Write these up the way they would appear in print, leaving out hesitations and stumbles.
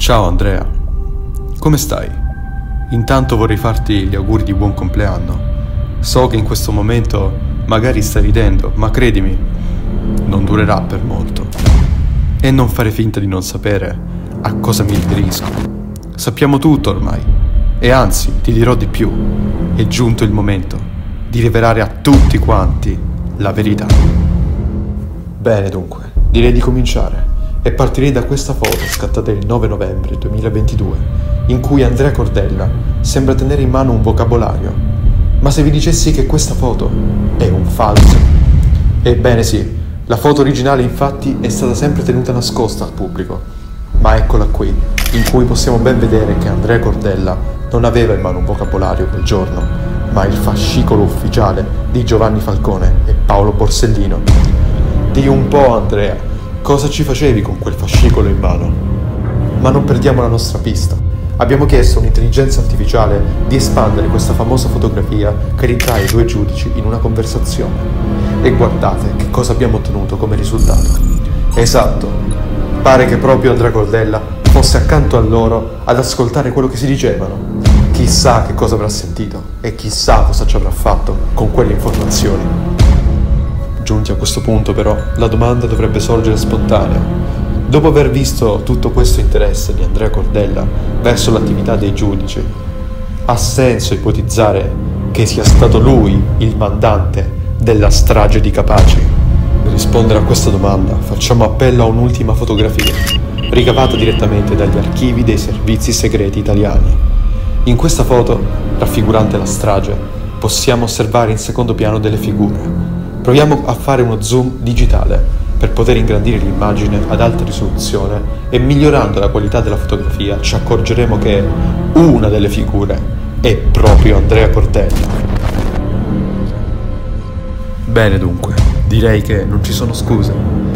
Ciao Andrea, come stai? Intanto vorrei farti gli auguri di buon compleanno. So che in questo momento magari stai ridendo, ma credimi, non durerà per molto. E non fare finta di non sapere a cosa mi riferisco. Sappiamo tutto ormai. E anzi, ti dirò di più. È giunto il momento di rivelare a tutti quanti la verità. Bene dunque, direi di cominciare. E partirei da questa foto scattata il 9 novembre 2022, in cui Andrea Cordella sembra tenere in mano un vocabolario. Ma se vi dicessi che questa foto è un falso? Ebbene sì, la foto originale infatti è stata sempre tenuta nascosta al pubblico. Ma eccola qui, in cui possiamo ben vedere che Andrea Cordella non aveva in mano un vocabolario quel giorno, ma il fascicolo ufficiale di Giovanni Falcone e Paolo Borsellino. Dì un po', Andrea, cosa ci facevi con quel fascicolo in mano? Ma non perdiamo la nostra pista. Abbiamo chiesto a un'intelligenza artificiale di espandere questa famosa fotografia che ritrae i due giudici in una conversazione. E guardate che cosa abbiamo ottenuto come risultato. Esatto, pare che proprio Andrea Cordella fosse accanto a loro ad ascoltare quello che si dicevano. Chissà che cosa avrà sentito e chissà cosa ci avrà fatto con quelle informazioni. Giunti a questo punto però, la domanda dovrebbe sorgere spontanea. Dopo aver visto tutto questo interesse di Andrea Cordella verso l'attività dei giudici, ha senso ipotizzare che sia stato lui il mandante della strage di Capaci? Per rispondere a questa domanda facciamo appello a un'ultima fotografia, ricavata direttamente dagli archivi dei servizi segreti italiani. In questa foto, raffigurante la strage, possiamo osservare in secondo piano delle figure. Proviamo a fare uno zoom digitale per poter ingrandire l'immagine ad alta risoluzione e migliorando la qualità della fotografia ci accorgeremo che una delle figure è proprio Andrea Cordella. Bene dunque, direi che non ci sono scuse.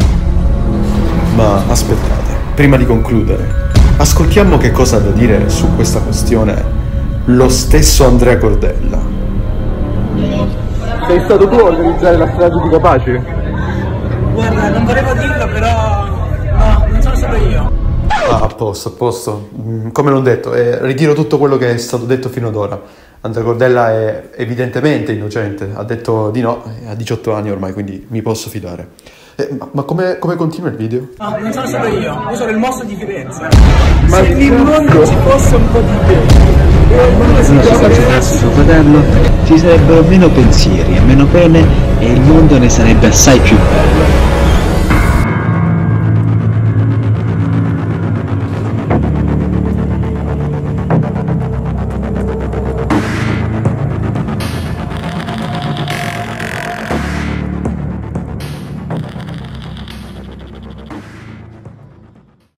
Ma aspettate, prima di concludere, ascoltiamo che cosa ha da dire su questa questione lo stesso Andrea Cordella. Sei stato tu a organizzare la strage di Capaci? Guarda, non volevo dirlo, però no, non sono stato io. Ah, a posto. Come l'ho detto, ritiro tutto quello che è stato detto fino ad ora. Andrea Cordella è evidentemente innocente, ha detto di no, ha 18 anni ormai, quindi mi posso fidare. Ma come continua il video? No, non sono stato io sono il mostro di Firenze. Ma se nel mondo ci fosse un po' di te. Se non ci fosse suo fratello, ci sarebbero meno pensieri e meno pene e il mondo ne sarebbe assai più bello.